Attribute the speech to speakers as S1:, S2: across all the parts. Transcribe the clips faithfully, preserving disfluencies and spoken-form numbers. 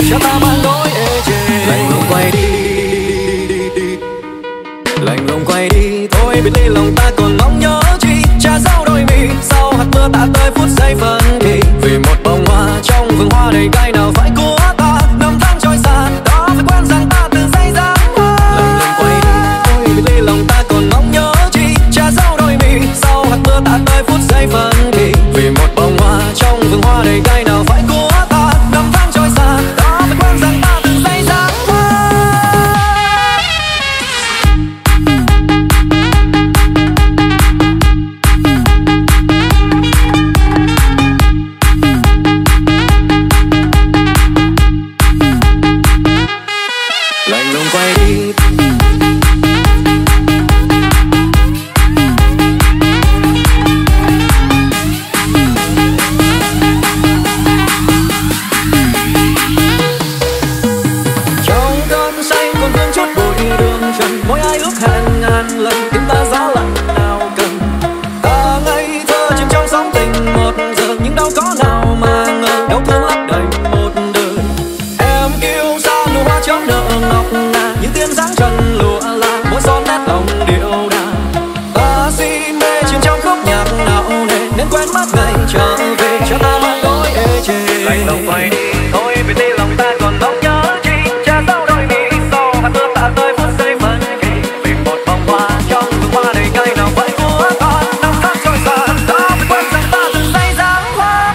S1: cho ta mang nỗi ê chề. Lạnh lùng quay đi, lạnh lùng quay đi, thôi biệt ly lòng ta còn mong nhớ chi. Cha dấu đôi mi sau hạt mưa tạ tới phút giây phân kỳ. Vì một bông hoa trong vườn hoa đầy cay nào phải của ta. Năm tháng trôi xa, đó phải quen rằng ta từng giây dáng hoa. Lạnh lùng quay đi, thôi biệt ly lòng ta còn mong nhớ chi. Cha dấu đôi mi sau hạt mưa tạ tới phút giây phân kỳ. Vì một bông hoa trong vườn hoa đầy cay nào phải của ta. Năm tháng trôi xa, đó phải quen rằng ta từng giây dáng hoa. Lạnh lùng quay đi, trong cơn say còn vương chút bụi đường trần. Mỗi ai ước hẹn ngàn lần, tim ta giá lạnh nào cần. Ta ngây thơ chìm trong sóng tình một giờ, nhưng đâu có nào mà ngờ đau thương lấp đầy một đời. Em yêu xa nụ hoa chớm nở ngọc ngà, như tiên dáng trần lụa là mỗi son nét lòng điệu đà. Ta si mê chìm trong khúc nhạc nào nề, nên quên mất ngày trở về cho ta mang nỗi ê chề. Lạnh lùng quay đi, thôi biệt ly lòng ta còn mong nhớ chi. Cha dấu đôi mi sau hạt mưa tạ tới phút giây phân kỳ. Vì một bông hoa trong vườn hoa đầy cay nào phải của ta. Năm tháng trôi xa, ta phải quên rằng ta từng giây dáng hoa.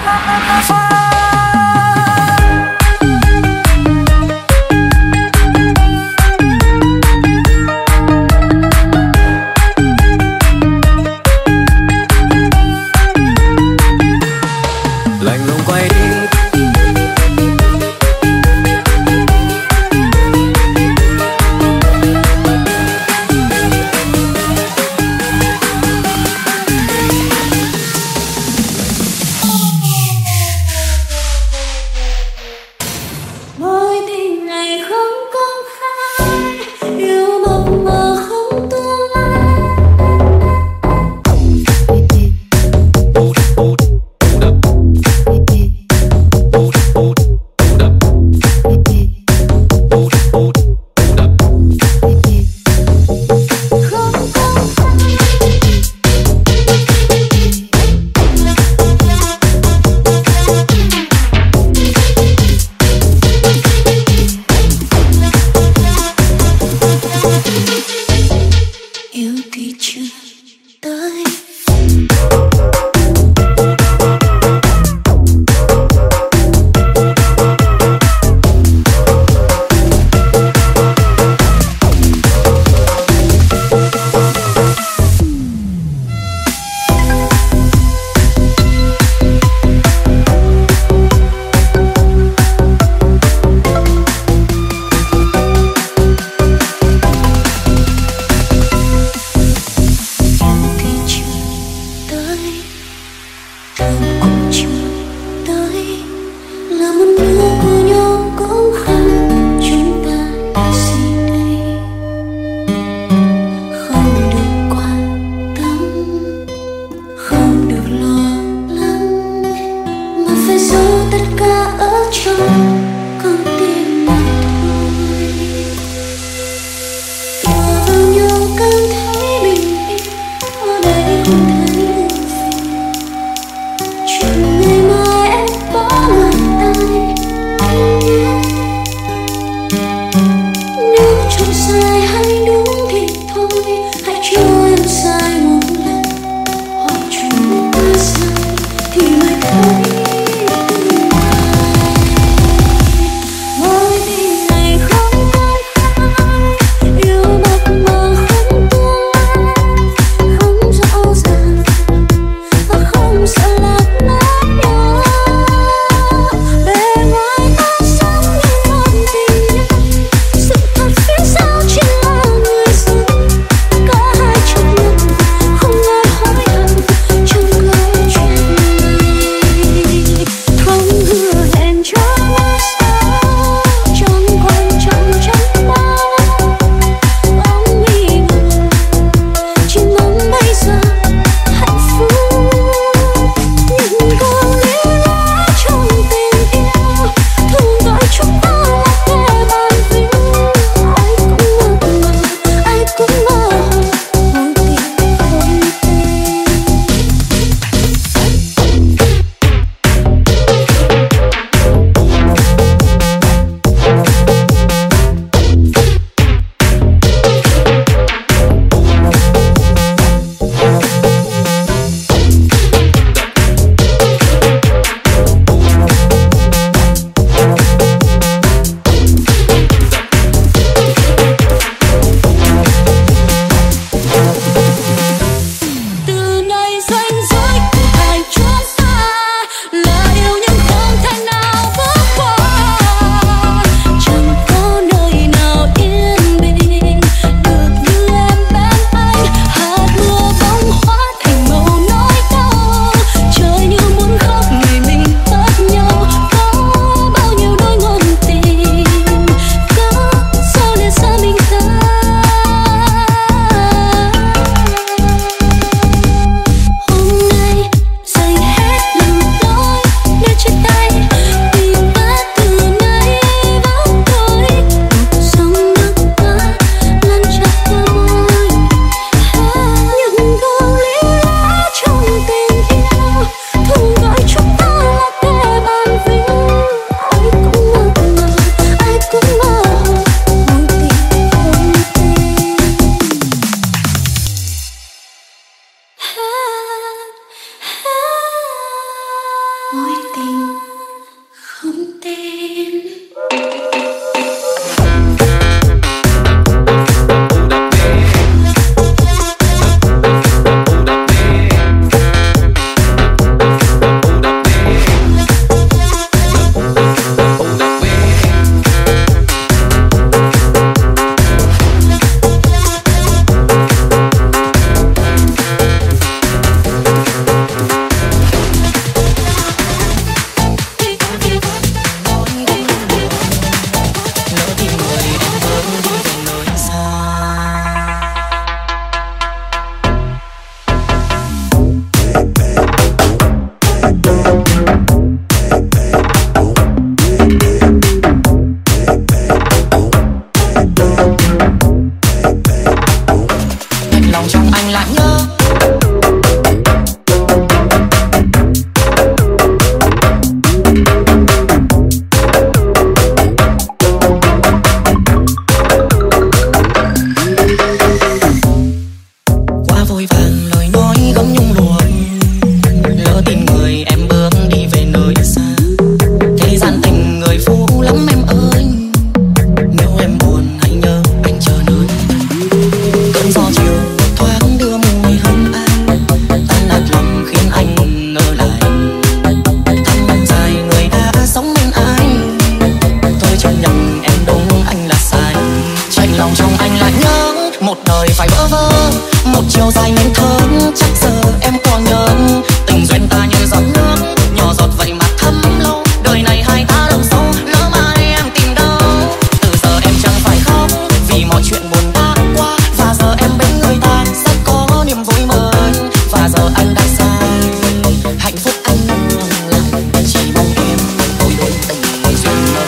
S2: ôm nhung lụa. Lỡ tin người em bước đi về nơi xa, thế gian tình người phũ lắm em ơi. Nếu em buồn hãy nhớ anh chờ nơi. Cơn gió chiều thoáng đưa mùi hương anh, tan nát lòng khiến anh ngỡ lại. Tháng năm dài người đã sống bên anh, thôi chấp nhận em đúng anh là sai. Tranh lòng trong anh lại nhớ một đời phải vỡ vỡ, một chiều dài nên thơm. Chắc giờ em còn nhớ tình duyên ta như giọt nước, nhỏ giọt vậy mà thấm lâu. Đời này hai ta đâu sâu, lỡ mai em tìm đâu. Từ giờ em chẳng phải khóc vì mọi chuyện buồn đã qua, và giờ em bên người ta sẽ có niềm vui mới. Và giờ anh đã sai, hạnh phúc anh lòng lại, chỉ mong em tôi đến tình duyên mới.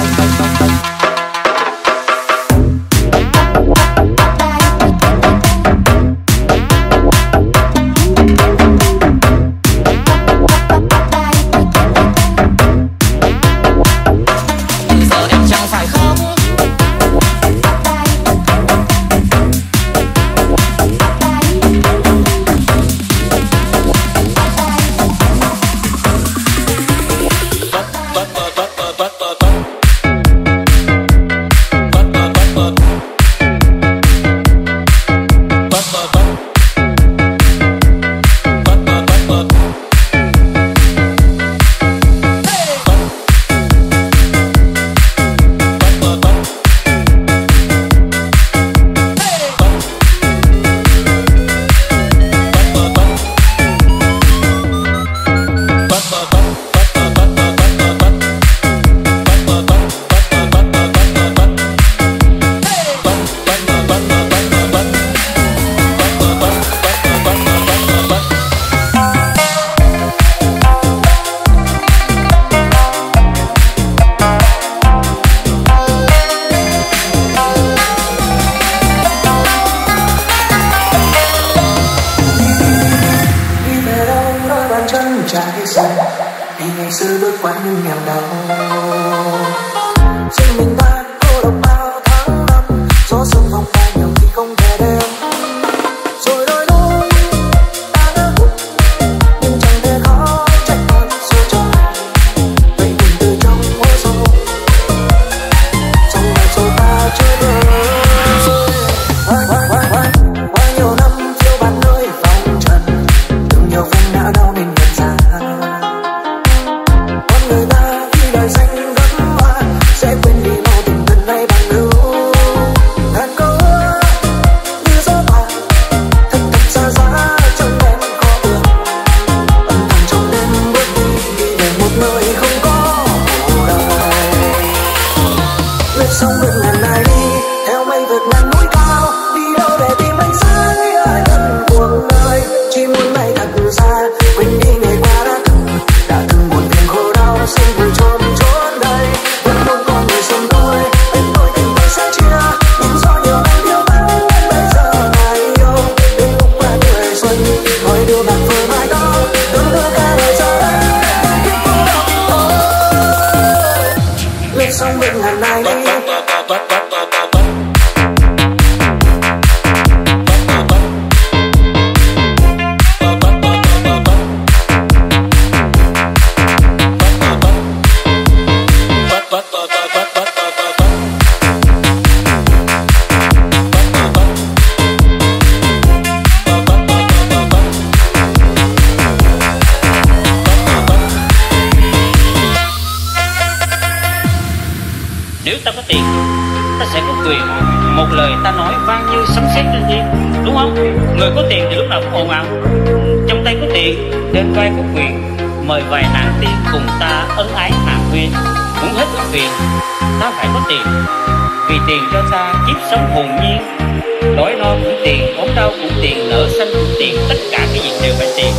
S3: Nếu ta có tiền, ta sẽ có quyền. Một lời ta nói vang như sấm sét trên thiên, đúng không? Người có tiền thì lúc nào cũng ồn ào. Trong tay có tiền, trên vai có quyền. Mời vài nàng tiên cùng ta ân ái hàn huyên. Muốn hết ưu phiền, ta phải có tiền. Vì tiền cho ta kiếp sống hồn nhiên. Đói no cũng tiền, ốm đau cũng tiền, nợ xanh cũng tiền, tất cả cái gì đều phải tiền.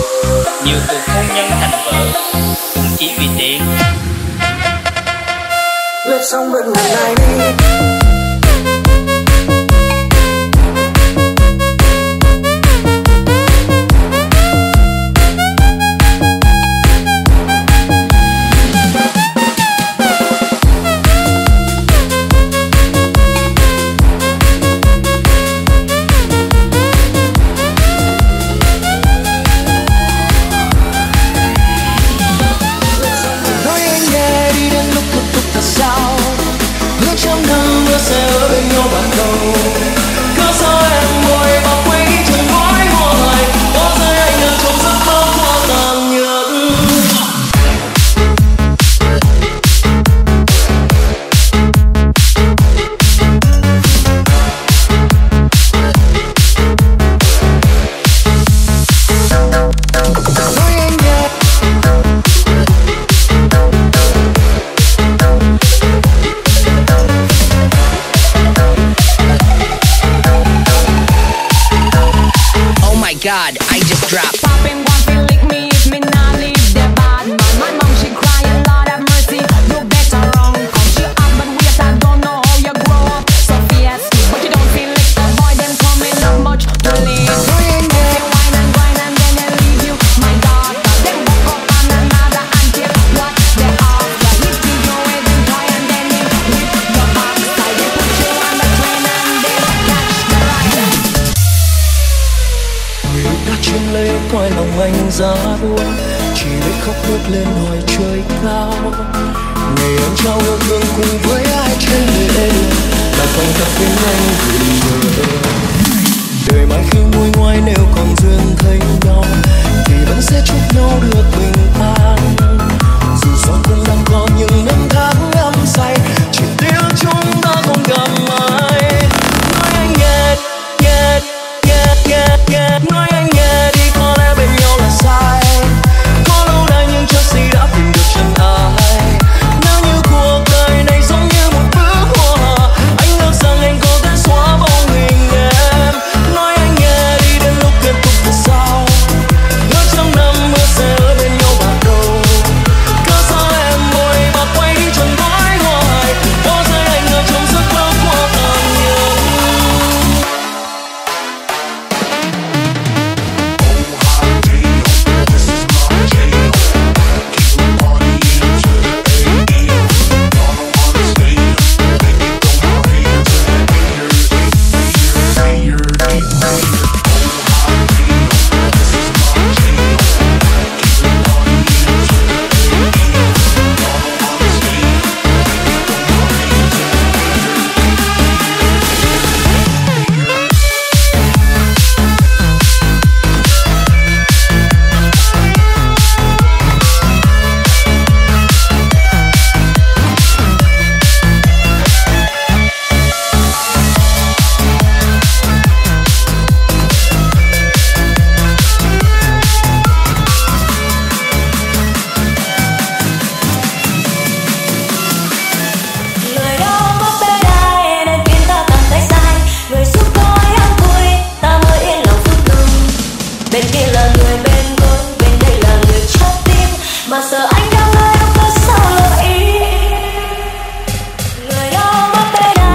S3: Nhiều cuộc hôn nhân thành vợ cũng chỉ vì tiền.
S1: Lướt sóng bước ngày này đi.
S4: God, I just dropped.
S5: Popping one feel lick me if me not leave the bad man. My mom she crying, Lord have mercy, you better run. Cause she up but wait, I don't know how you grow up. So fierce, but you don't feel like the boy them coming up much to leave. You whine and grind and then they leave you. My daughter, them woke up on another until what they after. He see you with them toy and then he whip your backside. They put you on the train and they catch the rider.
S1: Người đã chuyên lấy coi lòng anh giá buông, chỉ để khóc bước lên hỏi trời cao. Ngày anh trao yêu thương cùng với ai trên đời em, là khoảnh khắc bên anh gửi nhớ. Đời mai khi nguôi ngoai nếu còn duyên thấy nhau, thì vẫn sẽ chúc nhau được bình an. Dù sau cũng đang có những năm tháng ngắm say, chỉ tiếc chúng ta không gặp ai. Nói anh nghe, nghe, nghe, nghe, nghe, nói anh nghe đi, có lẽ bên nhau là sai. Có lâu nay nhưng chưa gì đã tìm được chân ai. Nếu như cuộc đời này giống như một bức họa, anh ước rằng anh có thể xóa bóng hình em. Nói anh nghe đi đến lúc kết thúc thì sao? Ngỡ trong năm mưa sẽ ở bên nhau bắt đầu. Cớ sao em vội mà quay đi chẳng nói hoài, bỏ rơi anh ở trong giấc mơ của tàn nhẫn.
S6: Người đâu mất bên ai nên khiến ta cảm thấy sai. Người giúp tôi an vui, ta mới yên lòng phút ngừng. Bên kia là người bên gối, bên đây là người chót tim. Mà giờ anh đang nơi đâu có sao lời ý. Người đâu mất bên ai.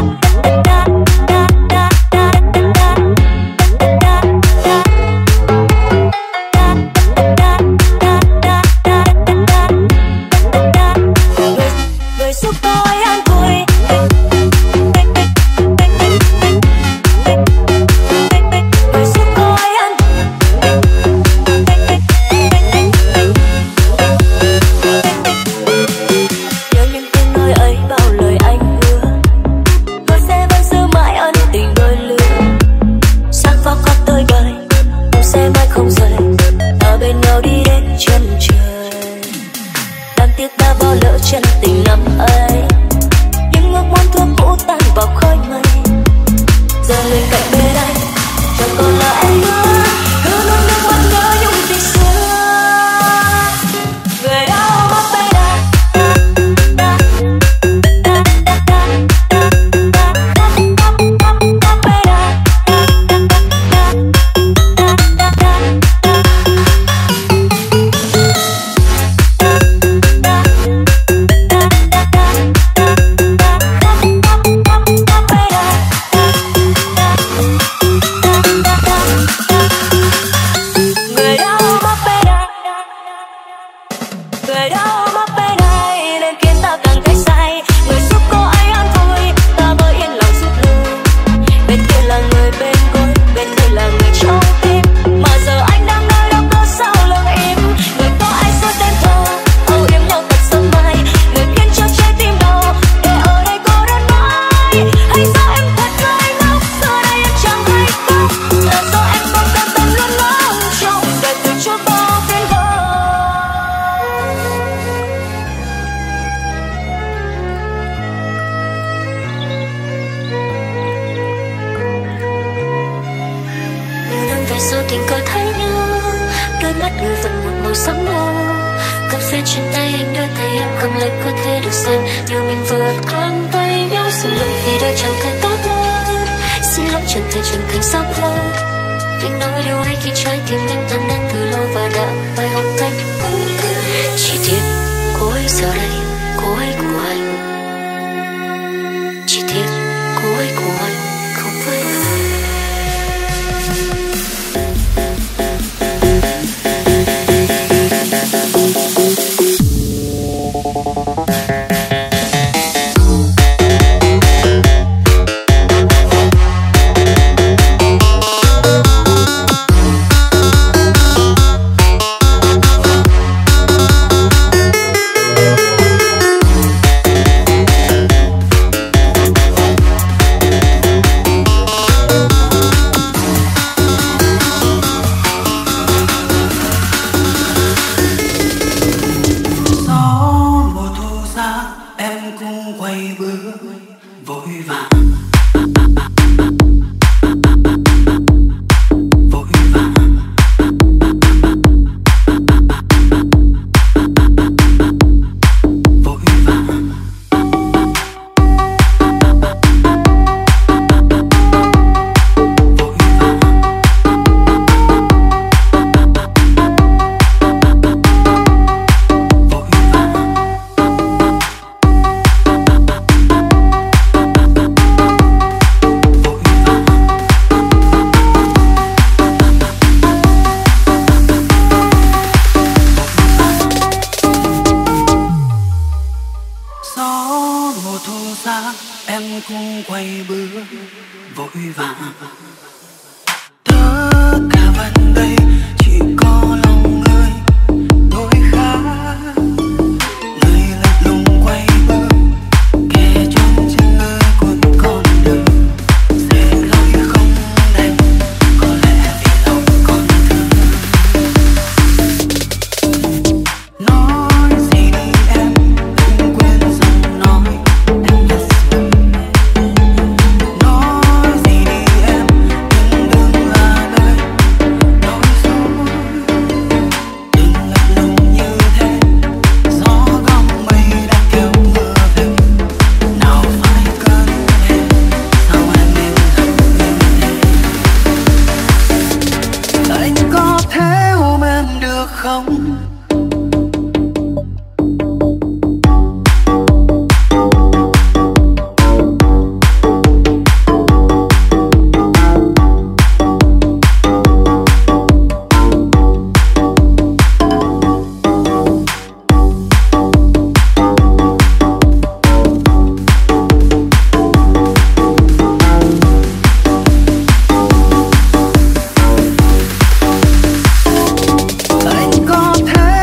S6: Người, người giúp tôi an vui. Người giúp tôi an nhớ những tiếng nói ấy bao lời anh hứa. Tôi sẽ vẫn giữ mãi ân tình đôi lứa. Sáng pháo khóc tươi vời, cũng sẽ mãi không rời. Ta bên nhau đi đến chân trời. Đáng tiếc ta bỏ lỡ chân tình năm ấy. Những ước muốn thương cũ tan vào khói mây. Giờ người cạnh bên anh chẳng còn là em nữa. Cứ luôn nước mắt nhớ nhung tình xưa. Người đâu mất bên anh. Người đâu mất bên ai. Người đâu mất bên ai nên khiến ta càng thấy sai. Người giúp cô ấy an vui, ta mới yên lòng rút lui. Bên kia là người bên gối, bên đây là người trong tim. Mà giờ anh đang nơi đâu có sao lặng im. Người có ai suốt đêm thơ, âu yếm nhau thật sớm mai. Người khiến cho trái tim đau, để ở đây cô đơn mãi. Hay do em thật ngây ngốc, giờ đây em chẳng hay khóc. Là do em không cam tâm luôn lắng trong đời từ chối bao phiền vỡ. Nhiều năm về sau tình cờ thấy nhau, đôi mắt người vẫn một màu xám màu. Cặp vé trên tay anh đưa tay em cầm lấy có thể được xem. Như mình vừa clang tay nhau. Xin lỗi vì đã chẳng thể tốt hơn, xin lỗi chẳng thể trưởng thành sắp hơn. anh nói điều hay khi trái tim anh tan nát từ lâu và đã phải học cách chỉ tiếc cô ấy giờ đây cô ấy của anh, chỉ tiếc cô ấy của anh không phải anh.
S4: Anh có thể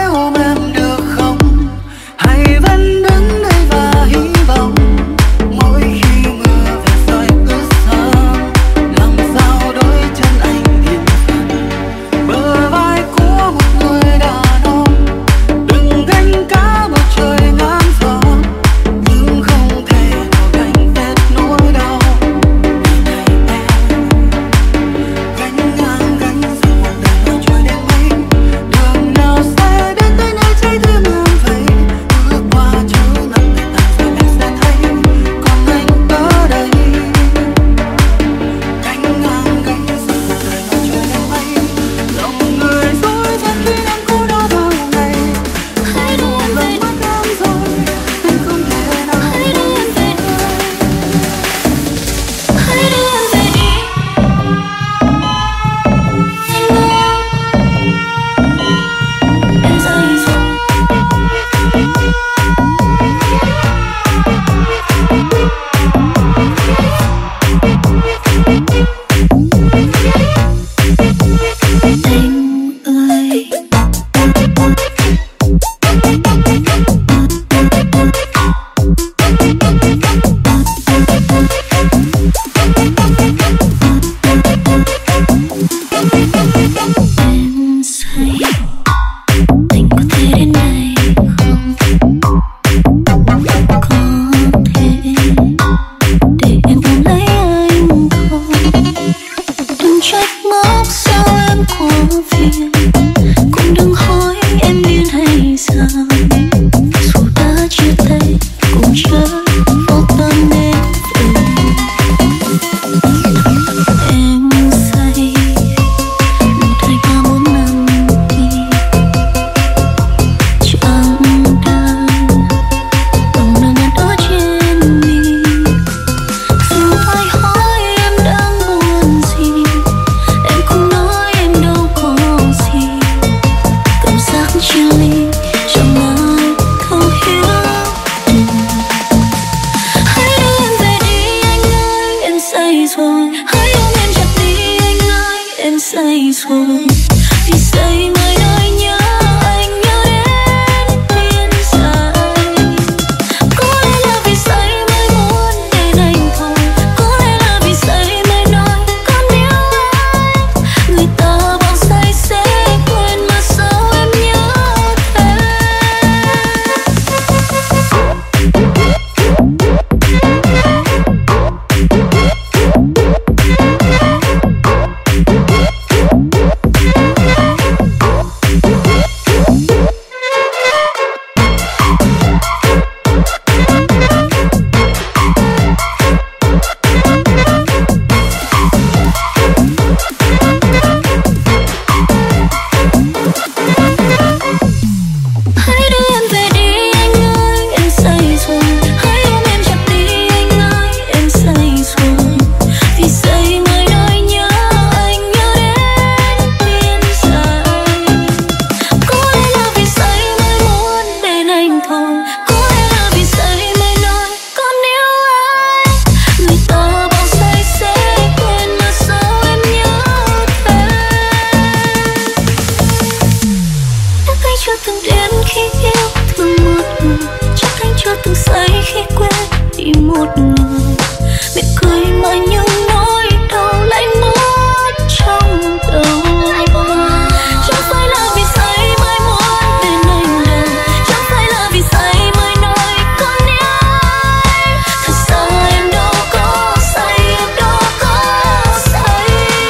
S6: chưa từng đến khi yêu thương một người, chắc anh chưa từng say khi quên đi một người. Miệng cười mà những nỗi đau lại mất trong đầu. Chẳng phải là vì say mới muốn bên anh đâu, chẳng phải là vì say mới nói con nhé. Thật ra em đâu có say, em đâu có say.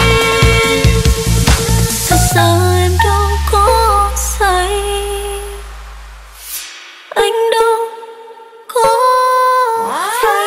S6: Thật ra em đâu có say, anh đâu có say.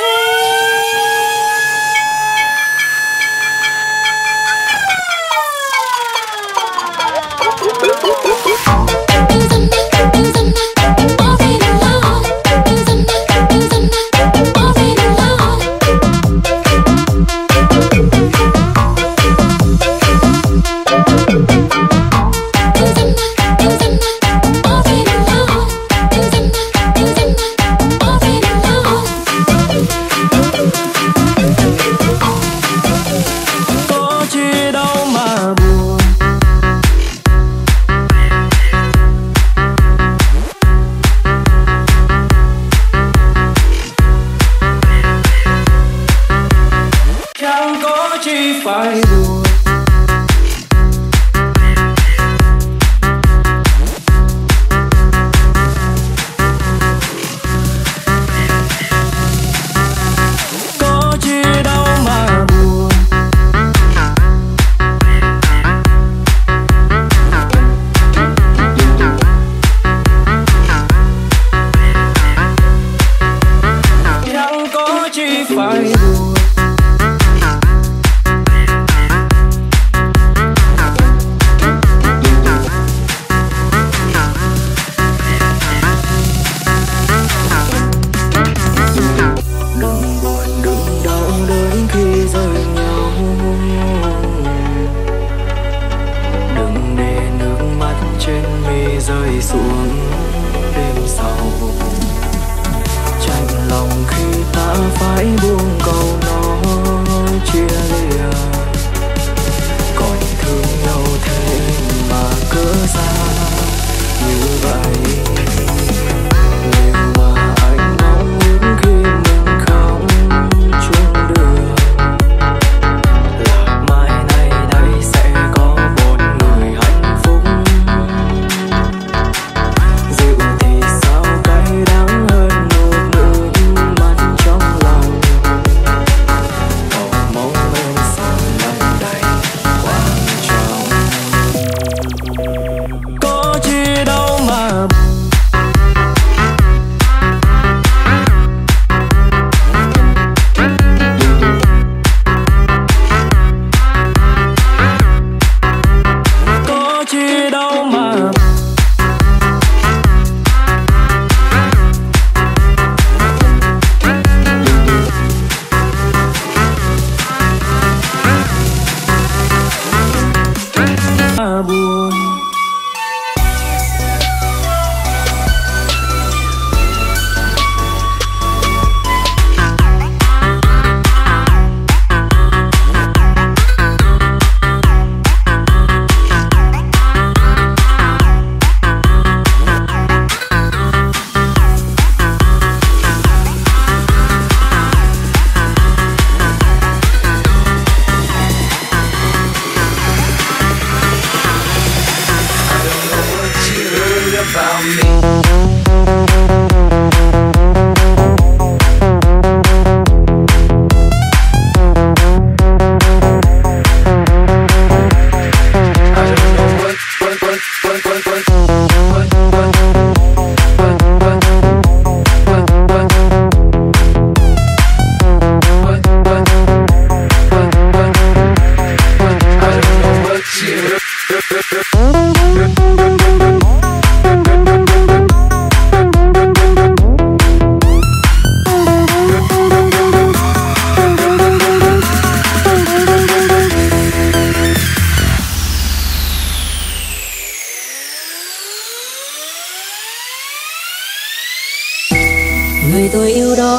S4: Người tôi yêu đó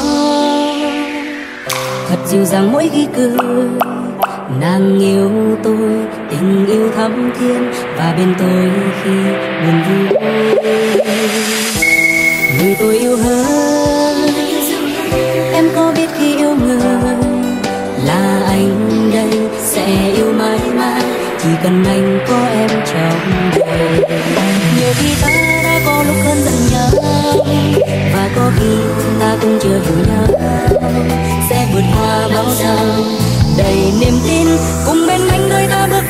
S4: thật dịu dàng mỗi khi cười, nàng yêu tôi tình yêu thắm thiên và bên tôi khi buồn vui. Người tôi yêu hơn, em có biết khi yêu người là anh đây sẽ yêu mãi mãi, chỉ cần anh có em trong đời. Nhiều khi ta đã có lúc hơn giận nhau, và có khi ta cũng chưa hiểu nhau, sẽ vượt qua bão giông đầy niềm tin, cùng bên anh đôi ta bước.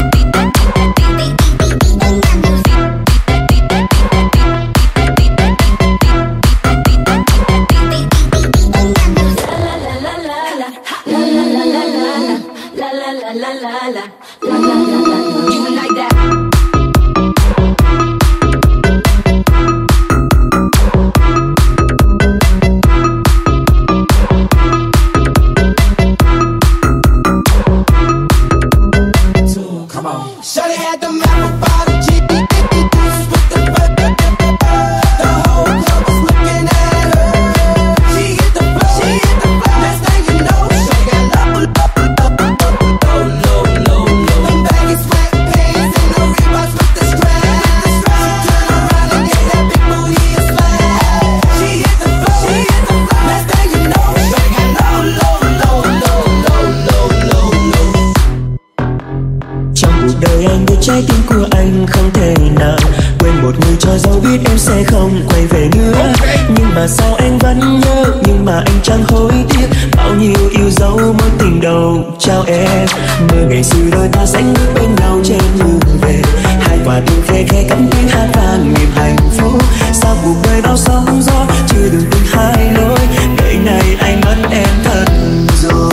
S7: Trái tim của anh không thể nào quên một người cho dẫu biết em sẽ không quay về nữa. Nhưng mà sao anh vẫn nhớ, nhưng mà anh chẳng hối tiếc bao nhiêu yêu dấu mối tình đầu trao em. Mơ ngày xưa đôi ta sánh bước bên nhau trên đường về, hai quả tim khe khẽ cắm tiếng hát vang niềm hạnh phúc. Sao cuộc đời bao sóng gió chưa đường tình hai lối, đời này anh mất em thật rồi.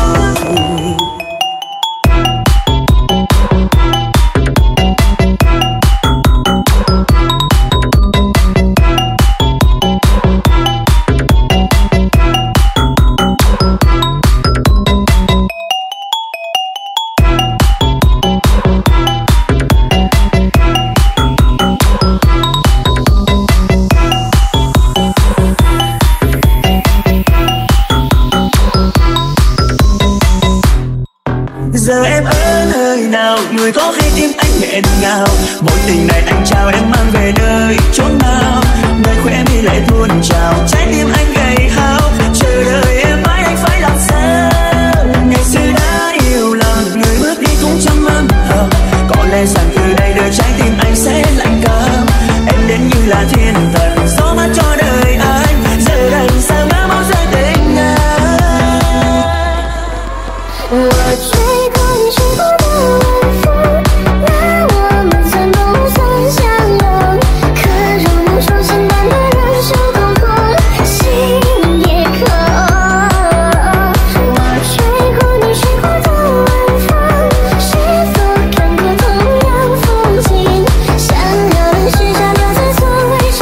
S7: Giờ em ở nơi nào, người có hay tim anh nghẹn ngào. Mối tình này anh trao em mang về nơi chốn nào, nơi khỏe mi lại tuôn trào, trái tim anh gầy hao. Chờ đợi em mãi anh phải làm sao? Ngày xưa đã yêu lầm, người bước đi cũng trong âm thầm. Có lẽ rằng từ đây đời trái tim anh sẽ lạnh câm. Em đến như là thiên thần, gió mát cho đời anh. Giờ đây sao ngỡ bao giờ tình anh.
S8: 我吹过你吹过的晚风，那我们算不算相拥？可如能说心般的人手空空，心也空。我吹过你吹过的晚风，是否看过同样风景？想要的许下留在座位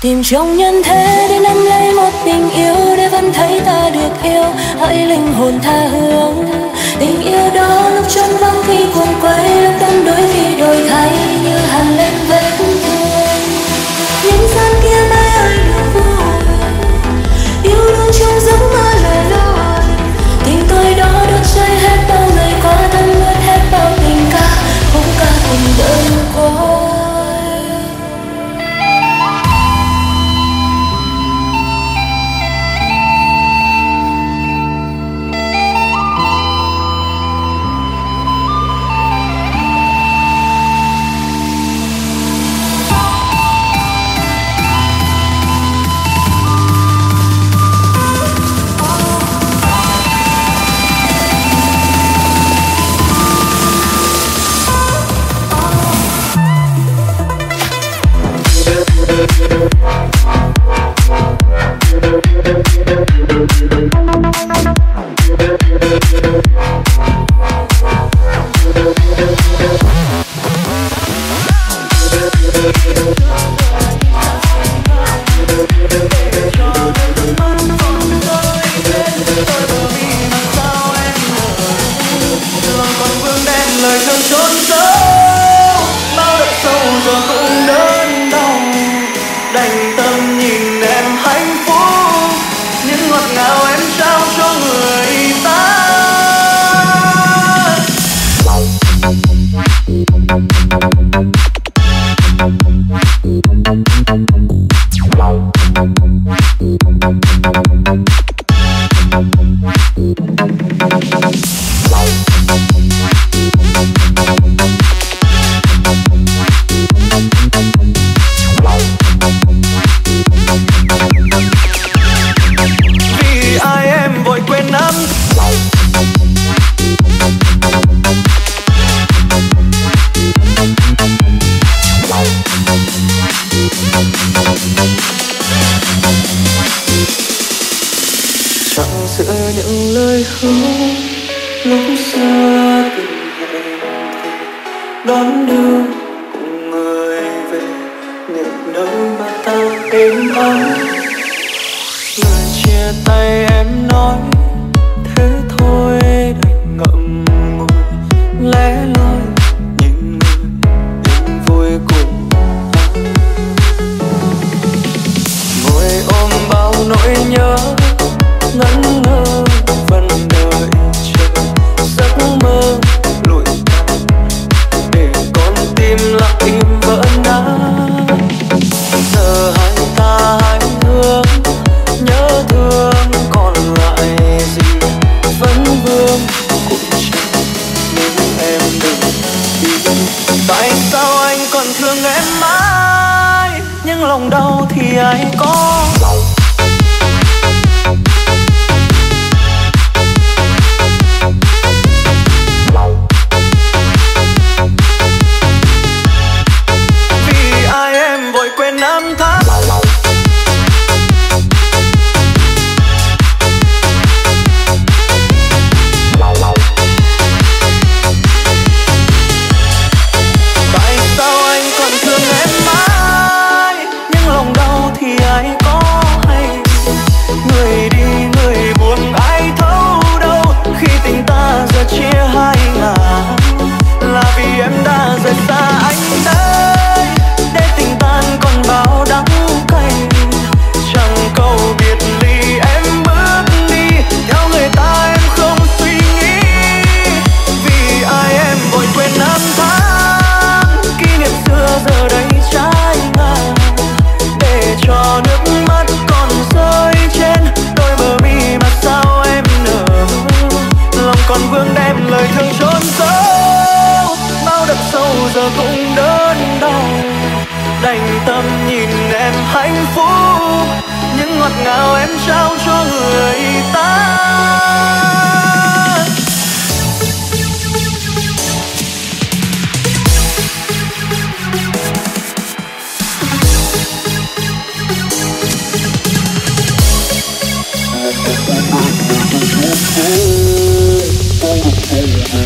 S4: Tìm trong nhân thế để nắm lấy một tình yêu, để vẫn thấy ta được yêu, hỡi linh hồn tha hương. Tình yêu đó lúc trốn vắng khi cuồng quay, lúc đắm đuối khi đổi thay, như hằn lên vết thương. Những gian kia nay ai được vui, yêu luôn trong giấc mơ lời lối. Tình tôi đó được rơi hết bao ngày qua, tan mất hết bao tình ca, khúc ca tình đơn côi.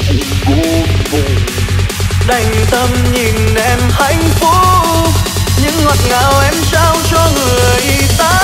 S7: Đành tâm nhìn em hạnh phúc,
S1: những ngọt ngào em trao cho người ta.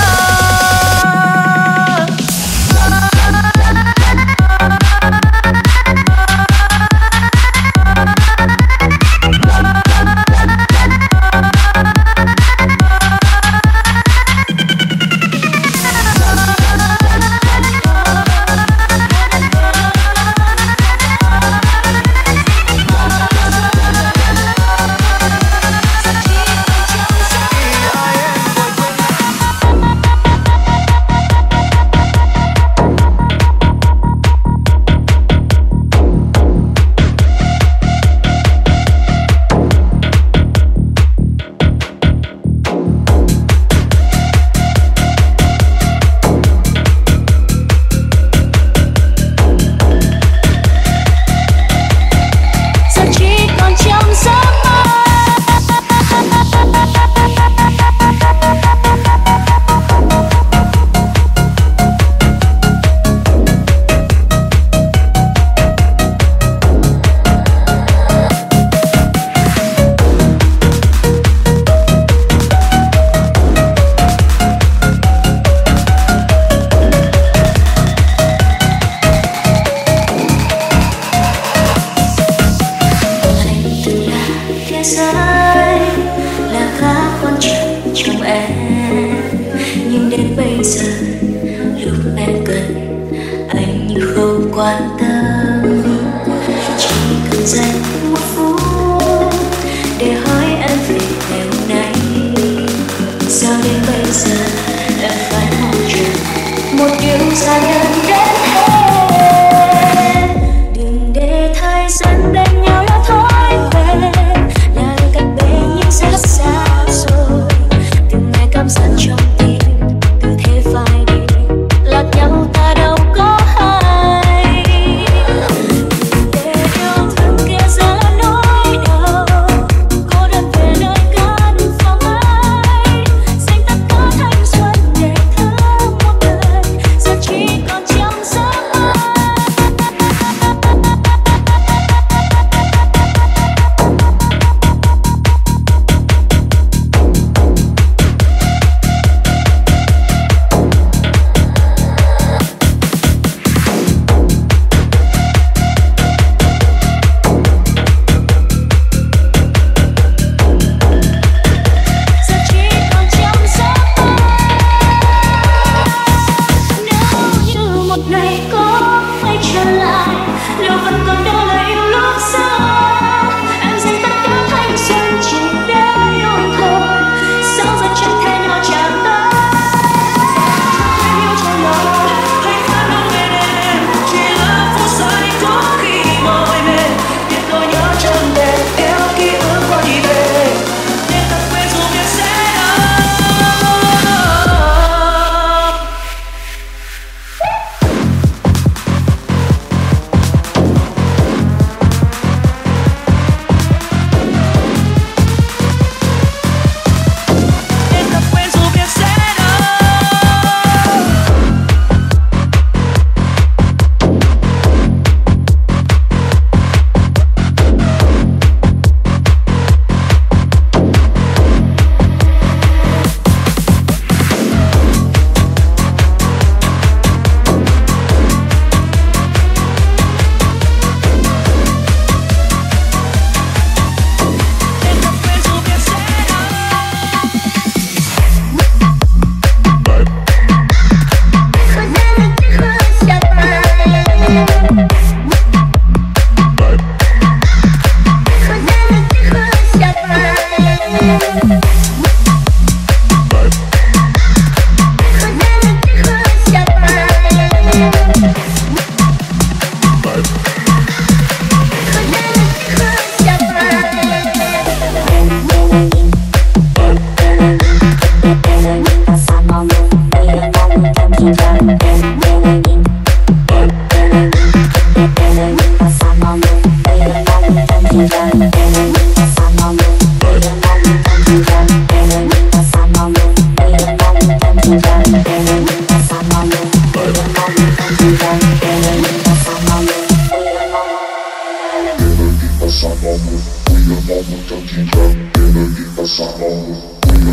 S9: Passar mal, we are moment, I'm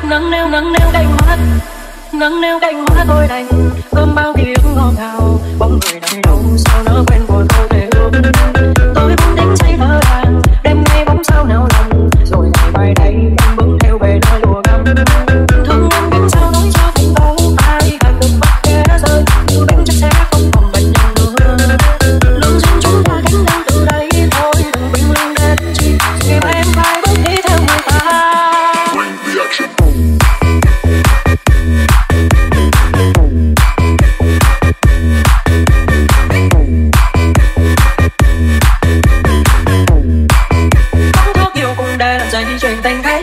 S4: nắng neo nắng neo cành hoa, nắng neo cành hoa tôi đành ôm bao ký ức ngọt ngào, bóng người đang đâu sao nỡ quên vội không thể ước. Tôi muốn đánh say thơ đàn đêm nay bóng sao nào lòng, rồi ngày mai đây em bước theo về nơi lùa găm. Thương em biết sao nói cho thành câu ai càng được bắt ghé rơi, bên chắc sẽ không còn bệnh nhân nữa. Lương duyên chúng ta cánh đang từ đây thôi, đừng bình lương đến chi ngày mai em phải bước đi theo người ta. Chuyện tình khách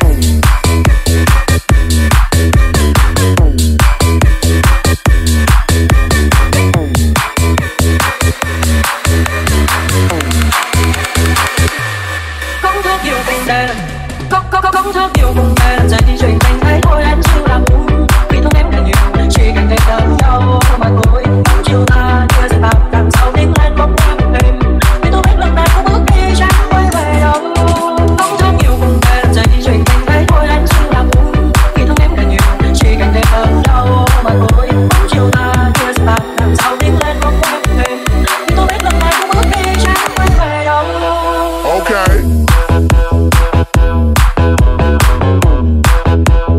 S4: không thuốc nhiều tình đen, không không không không thuốc nhiều cùng đen, dạy đi chuyện tình khách thôi em chưa làm đúng, vì thương em càng nhiều chỉ càng thêm đớn nhau mà thôi. Không chiều ta chưa dần tạm càng sau tiếng lên bóng em êm, vì tôi biết lần này có bước đi chẳng quay về đâu. Không thuốc nhiều cùng đen, dạy đi chuyện tình khách thôi em chưa làm đúng, vì thương em càng nhiều chỉ càng thêm đớn nhau mà thôi. Không chiều ta chưa dần tạm càng sau tiếng lên bóng em êm, vì tôi biết lần này có bước đi chẳng quay về đâu. Okay.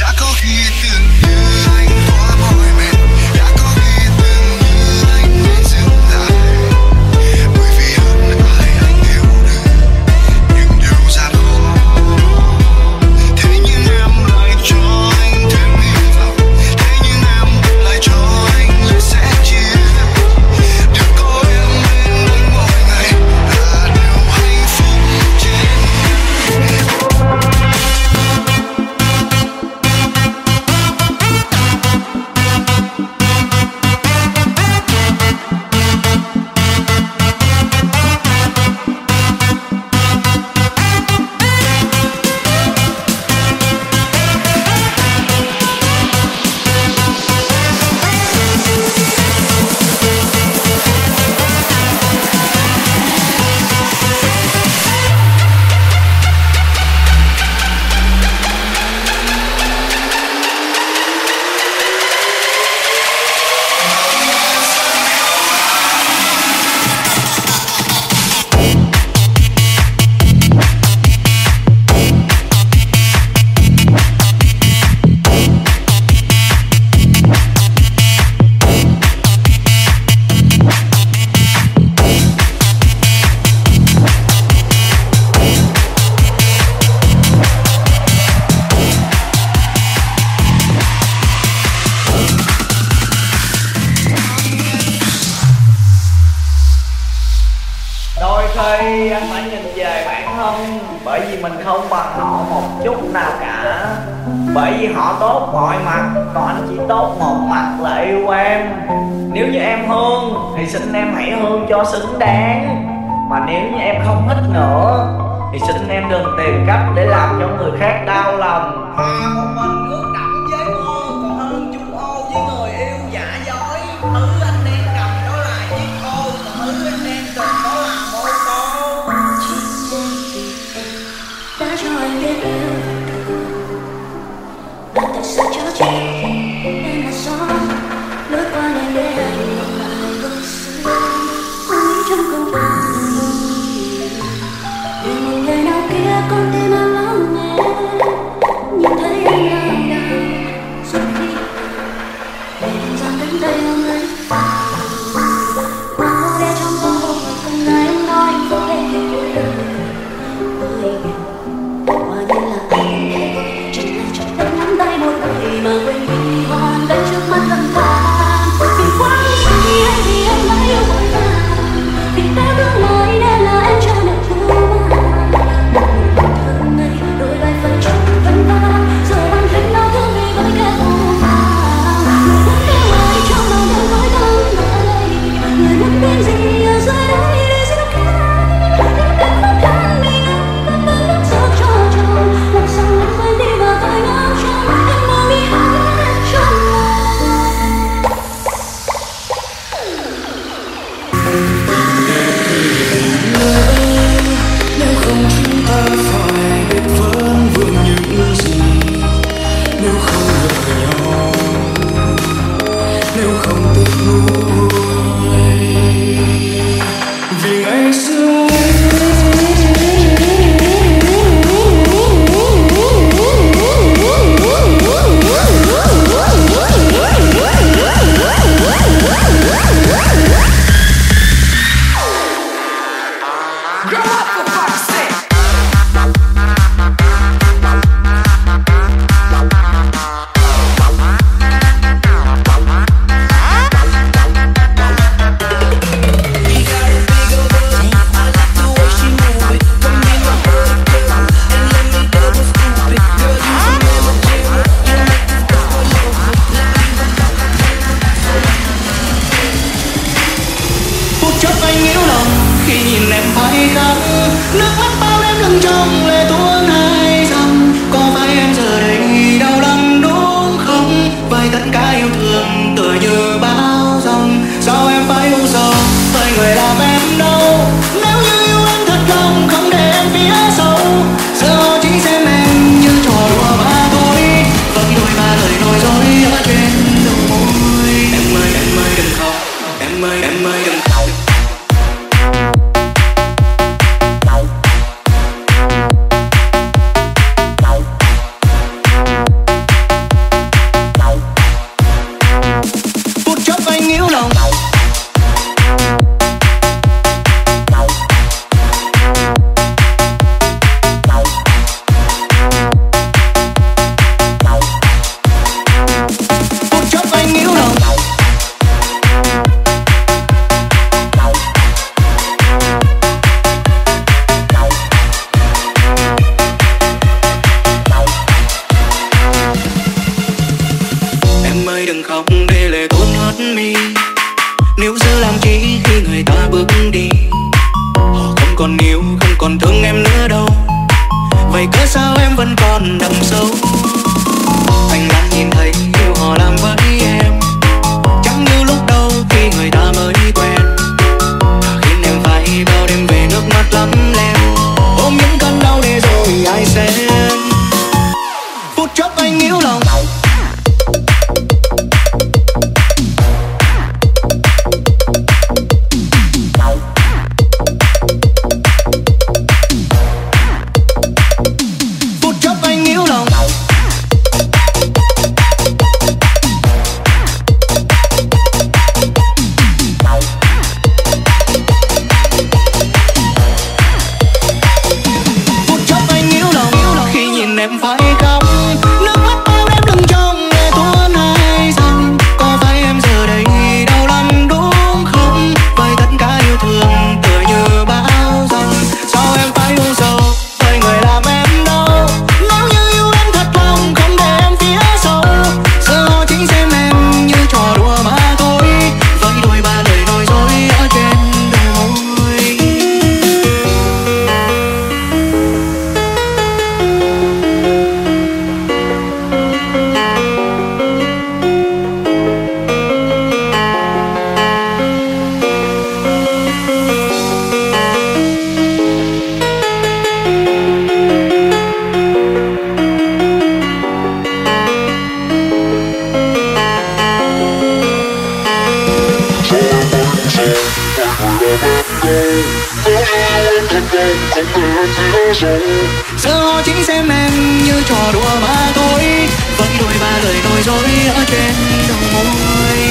S9: khi anh phải nhìn về bản thân, bởi vì mình không bằng họ một chút nào cả. Bởi vì họ tốt mọi mặt, còn anh chỉ tốt một mặt là yêu em. Nếu như em thương thì xin em hãy thương cho xứng đáng. Mà nếu như em không thích nữa thì xin em đừng tìm cách để làm cho người khác đau lòng.
S10: Mà một mình ước đậm với mơ còn hơn chung ô với người yêu giả dối. Thứ anh đang cầm đó là chiếc ô, còn thứ anh đang cầm đó là mô tô.
S8: Đã cho anh biết yêu và tại sao cho chị em là gió lướt qua em để anh lòng lại gương xưa cuối trong câu chuyện. Vì một người nào kia con tim em lắng nghe, nhìn thấy anh đang đau suốt khi để dòng cánh tay ôm lấy vào. Qua để trong tâm hồn từng ngày em nói anh vô để cuối đời với em. Quả nhiên là anh thế thôi, chẳng ai cho em nắm tay một người mà quên đi hoàn cảnh trước mắt thầm than. Vì quá say anh thì em đã yêu vội vàng, vì ta bước lối nên là em cho nên thương mà. Một mình thương ngây đôi vai phần trong vân vang, giờ đang thấy đau thương vì với kẻ thù vàng. Người vẫn yêu ai trong lòng em nỗi đau ở đây, người mất biết gì ở dưới đây để giữ cái em đã khó khăn mình em vẫn bước gió cho chồng làm sao em quên đi và tôi ngỡ trong em mơ mi hát
S2: Em ơi đừng khóc để lệ tuôn ướt mi. Níu giữ làm chi khi người ta bước đi. Họ không còn yêu, không còn thương em nữa đâu. Vậy cớ sao em vẫn còn đậm sâu? Anh đã nhìn thấy yêu họ làm với em, chẳng như lúc đầu khi người ta mới quen. Đã khiến em phải bao đêm về nước mắt lắm lem, ôm những cơn đau để rồi ai xem. Phút chốc anh yếu lòng. Giờ họ chỉ xem em như trò đùa mà thôi, với đôi ba lời nói dối ở trên đầu môi.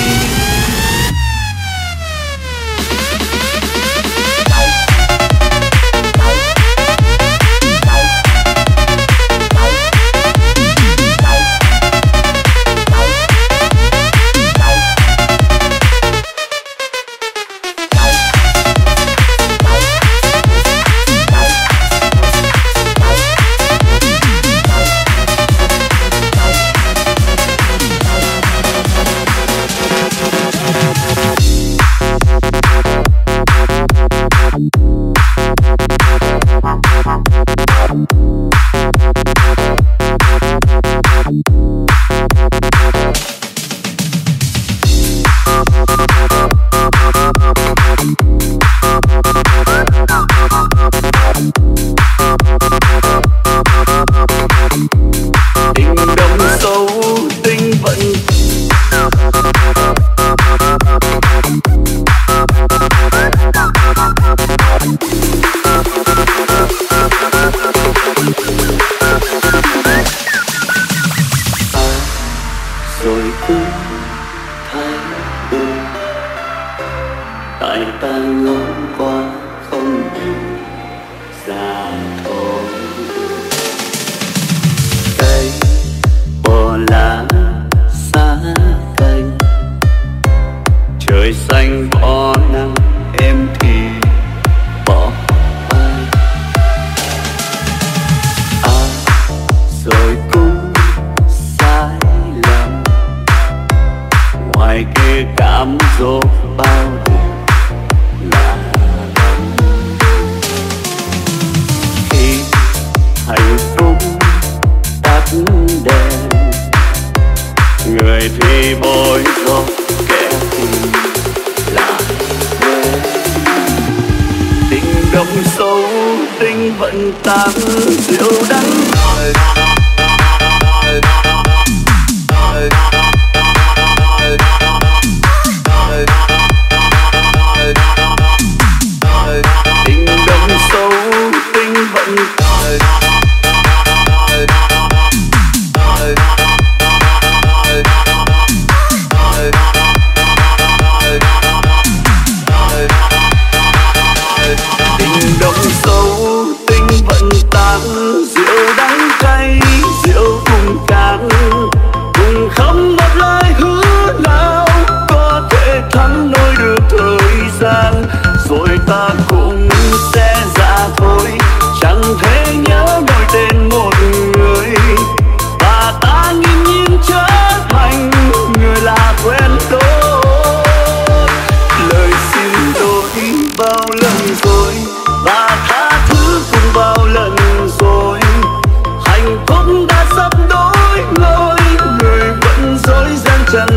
S7: Tình đông sâu tình vẫn tan rượu đắng cay.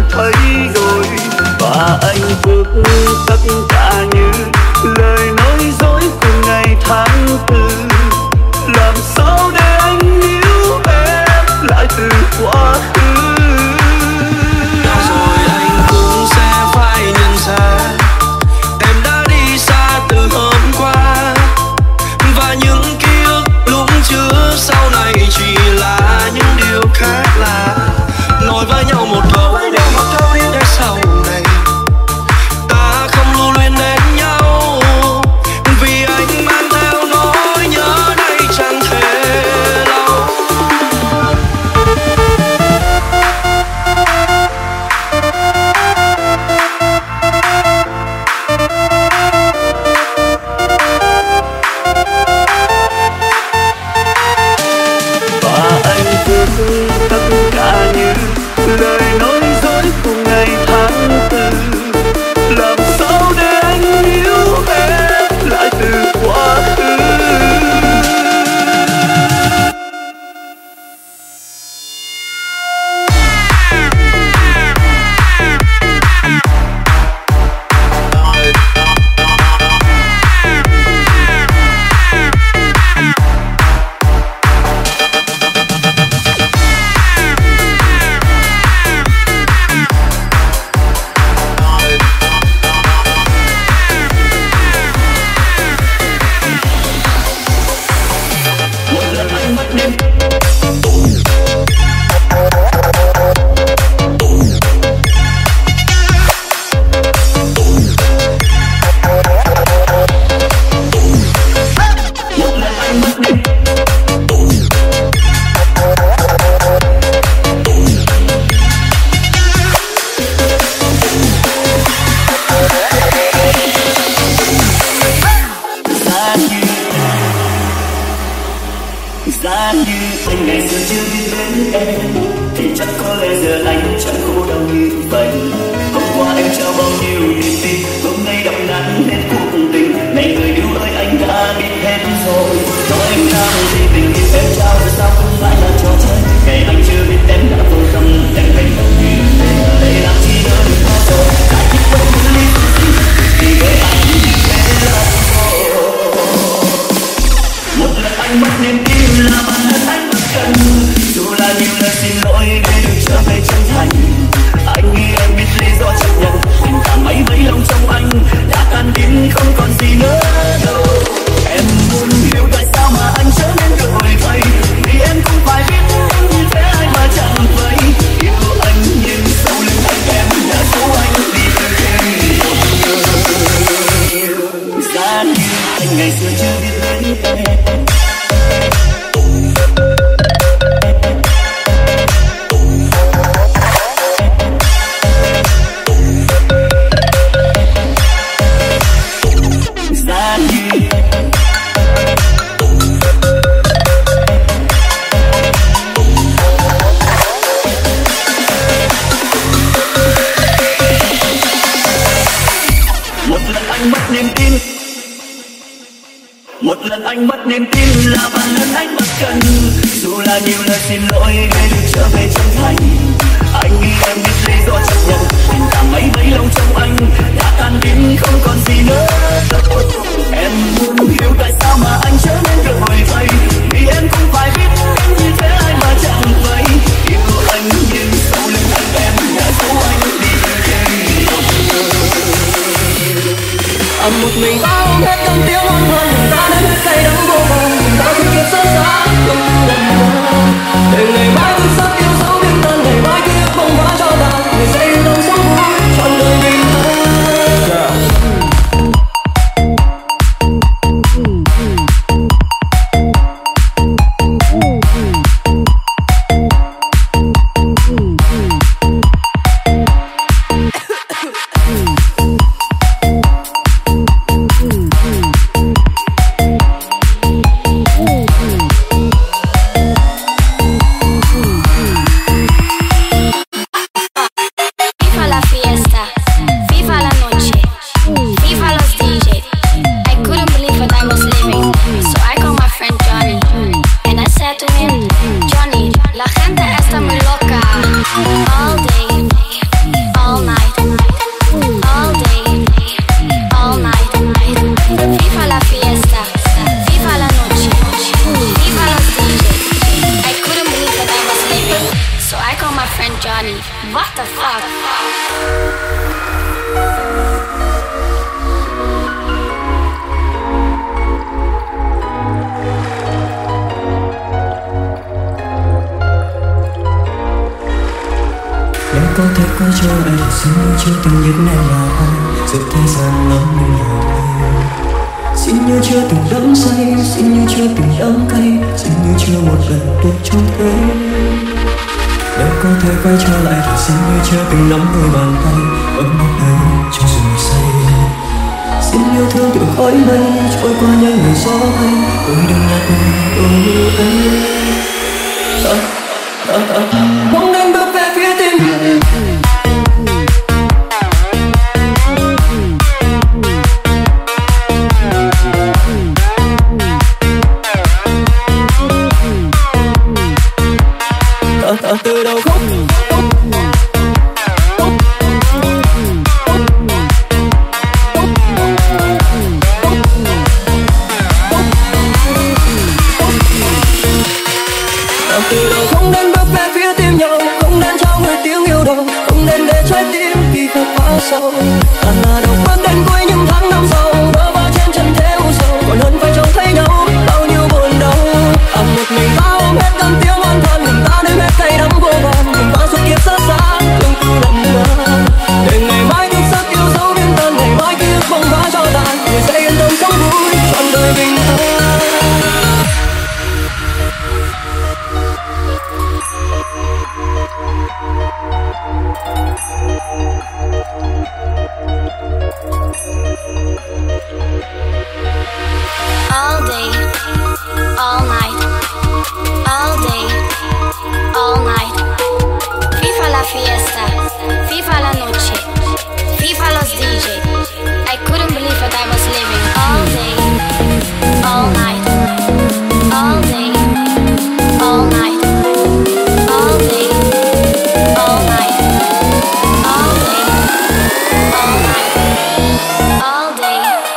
S7: thấy rồi. Và anh bước tất cả như lời nói dối của ngày tháng tư. Làm sao để anh yêu em lại từ quá khứ.
S1: Rồi anh cũng sẽ phải nhận ra em đã đi xa từ hôm qua. Và những ký ức lúc trước sau này chỉ là những điều khác lạ. Nói với nhau một câu để sau này ta không lưu luyến đến nhau. Vì anh mang theo nỗi nhớ này chẳng thể lâu.
S7: Và anh bước tất cả như lời nói dối của ngày tháng tư. Làm sao để anh yêu em lại từ quá khứ. Giá như anh ngày xưa chưa biết đến em thì chắc có lẽ giờ anh chẳng khổ đau như vậy. Hôm qua em trao bao nhiêu niềm tin, hôm nay đập nát hết cuộc tình. Này người yêu ơi anh đã biết hết rồi. Nói em làm gì tình yêu em trao rồi sao không phải là trò chơi. Ngày anh chưa biết em đã vô tâm em thành tâm như thế. Để làm chi nữa đừng có rồi. Đã thích không muốn lý thì với anh như thế là rồi. Một lần anh mất niềm tin là bản thân anh bất cần. Dù là nhiều lời xin lỗi để được trở về chân thành. Anh nghĩ em biết lý do chấp nhận. Tình cảm mấy mấy lòng trong anh đã tan biến không còn gì nữa đâu. Em muốn hiểu tại sao mà anh trở nên đổi thay. Vì em cũng phải biết anh như thế ai mà chẳng vậy. Yêu anh nhưng sau lưng anh em đã giấu anh đi từ đêm một người. Giá như anh ngày xưa chưa biết đến em. Một lần anh mất niềm tin là bản thân anh bất cần. Dù là nhiều lời xin lỗi để được trở về chân thành. Anh nghĩ em biết lý do chấp nhận. Tình cảm mấy mấy lâu trong anh đã tan biến không còn gì nữa đâu. Em muốn hiểu tại sao mà anh trở nên đổi thay. Vì em cũng phải biết anh như thế ai mà chẳng vậy. Yêu anh nhưng sau lưng anh em đã giấu anh đi từ đêm một người.
S1: Ấm một mình ta ôm hết cơn tiếng hôn hôn mình ta đến hết cay đắng vô vọng. Mình ta không kịp sớt xa không gần mơ. Để ngày mai thức giấc yêu dấu biết tên. Ngày mai ký ức bông vá cho ta. Ngày sẽ yêu thương sống vui trọn đời mình thơ.
S8: Ooh.
S11: fucking Johnny. What the fuck?
S7: Nếu có thể quay trở lại xin như chưa từng biết em là ai, giữa thế gian lắm như vậy. Xin như chưa từng đắm say, xin như chưa từng đắng cay, xin như chưa một lần được trông thấy. Nếu có thể quay trở lại thì xin như chưa từng nắm đôi bàn tay ấm áp ấy trong rừng say. Xin yêu thương từ khói mây trôi qua những ngày gió hay, tôi đừng lạc đôi ấy. À, à, à. Bóng đêm bước về phía tim từ đầu khúc từ đầu không nên bước về phía tim nhau, không nên trao người tiếng yêu đầu, không nên để trái tim vì khắc quá sâu. Ta là đầu bước đến cuối những tháng năm sau, vỡ vỡ trên chân thế u sầu, còn hơn phải trông thấy nhau bao nhiêu buồn đau. À một mình ta ôm hết cơn tiếng oan thân, mình ta đêm hết cay đắng vô vàn, mình ta suốt kiếp xa xa tương tư lầm mơ. Để ngày mai thức giấc yêu dấu biến tan, ngày mai ký ức bông vá cho tàn, người sẽ yên tâm sống vui trọn đời bình an.
S11: All day, all night, all day, all night. FIFA la fiesta, FIFA la noche, FIFA los D J. I couldn't believe that I was living all day, all night, all day, all night, all day, all night, all day, all night, all day.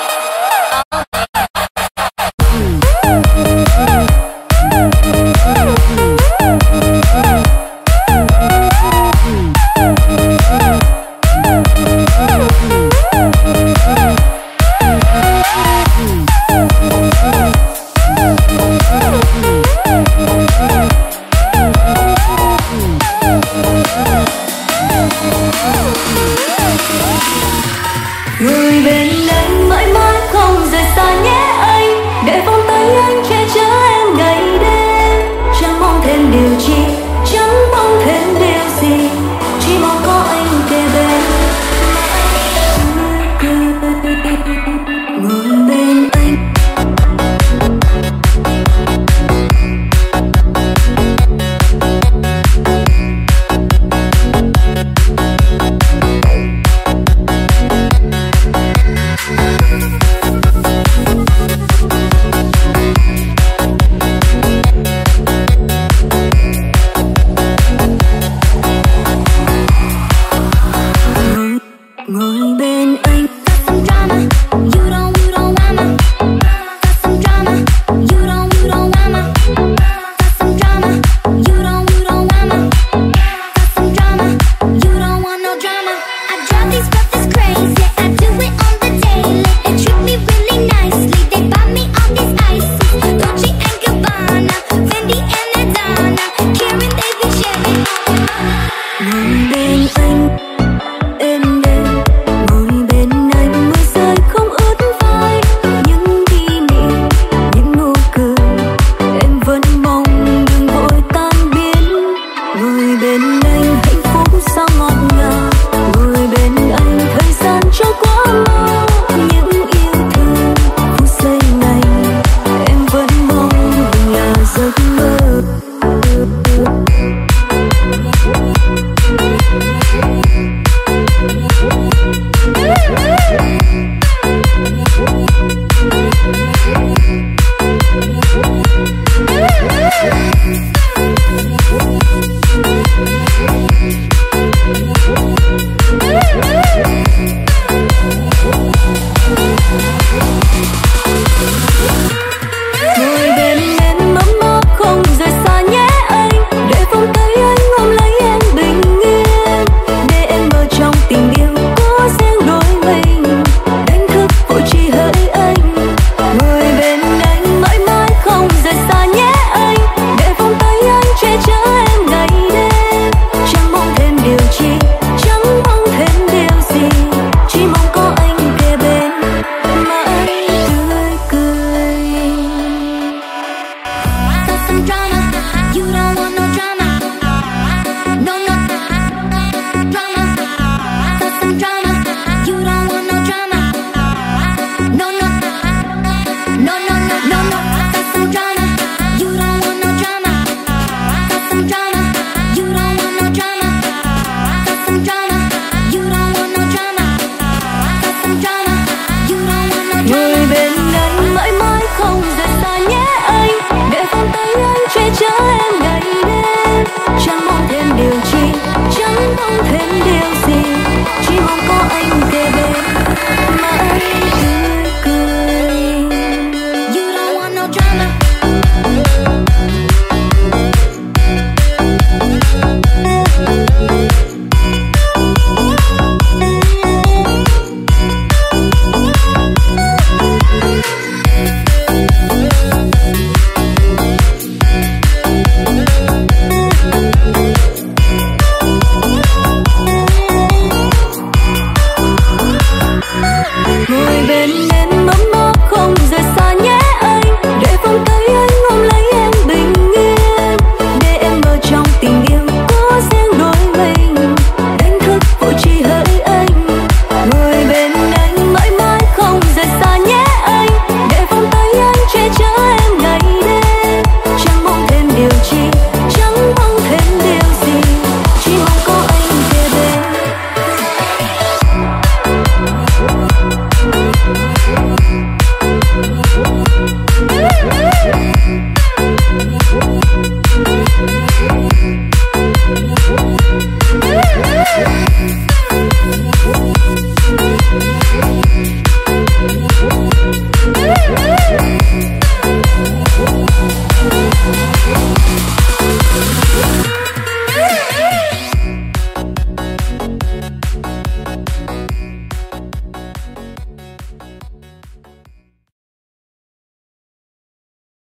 S6: Người bên anh mãi mãi không rời xa nhé anh, để vòng tay anh che chở em ngày đêm. Chẳng mong thêm điều chi, chẳng mong thêm điều gì, chỉ mong có anh kề bên. Ngồi bên anh ngồi bên anh.
S11: Got some drama, you don't, you don't wanna. Got some drama, you don't, you don't wanna. Got some drama, you don't, you don't wanna. Got some drama, you don't want no drama. I drive these brothers crazy, I do it on the daily. They treat me really nicely, they buy me all these ices. Dolce and Gabbana, Fendi and Adana, Karen they be sharing.
S6: Ngồi bên anh